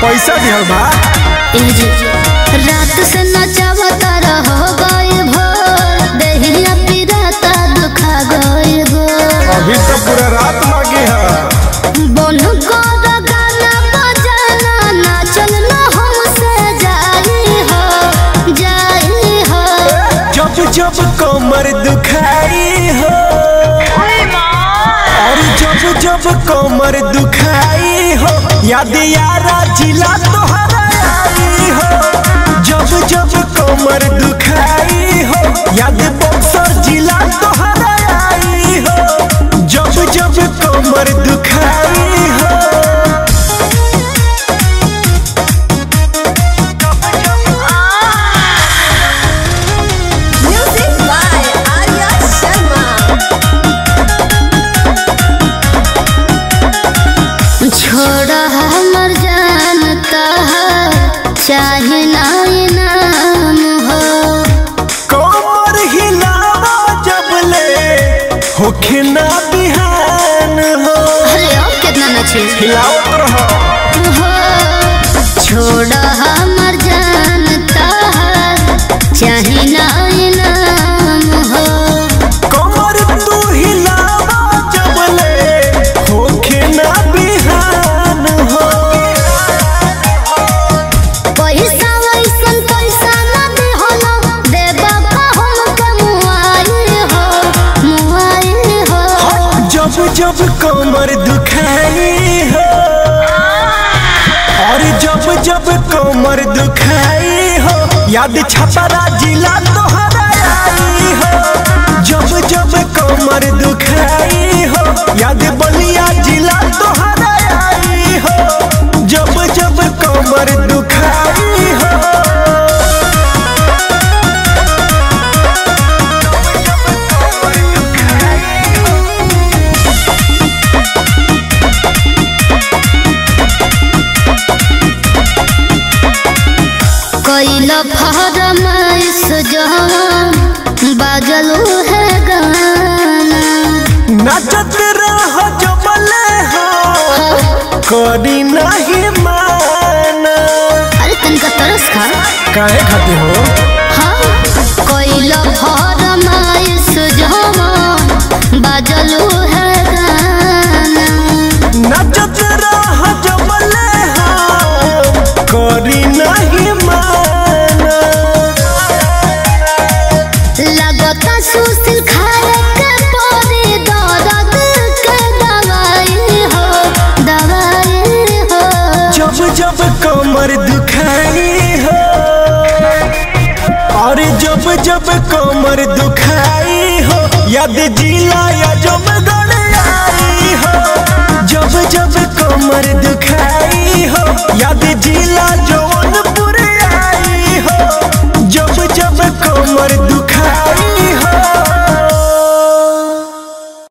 पैसा दिहल बा। रात से नचावता रहो गए भोर, देहिया पिराता दुखा गए भोर। अभी तो पूरा रात लगी है। बोन को गाना बजाना नाचल ना हमसे जाई हो। जब जब कमर दुखाई हो और जब जब कमर दुखाई हो, याद यारा जिला तोहरा आई हो। जब जब कमर दुखाई हो, याद बक्सर जिला तोहरा आई हो। जब जब कमर दुखाई हो। छोड़ा हमर जानता है चाहे नाम हो। कमर हिलावा जब ले होखे ना बिहान हो। अरे अब कितना नचे हिलाओ तो रहो। छोड़ा हमर जानता है चाहे नाम हो। कमर तू हिलावा जब ले होखे ना बिहान हो। पैसा वैसन पैसा ना दे होलो, देबा का हमके मुआई हो। जब जब कमर दुखाई हो और जब जब कमर दुखाई हो, याद छपरा जिला तोहरा आई हो। जब जब कमर दुखाई हो, याद बलिया जिला तोहरा आई हो। जब जब कमर दुखाई हो। कैला फरमाइश जहाँ बाजलू है गाना, नाचत रह जबले हो करी नहीं माना। अरे तनिका तरस खा काहे खाते हो? हाँ कैला फरमाइश जहाँ बाजलू है गाना, नाचत रह जबले हो करी नहीं माना। लगता सुशील खाए के पड़ी दर्द के दवाई हो। जब जब कमर दुखाई हो और जब जब कमर दुखाई हो, याद जिला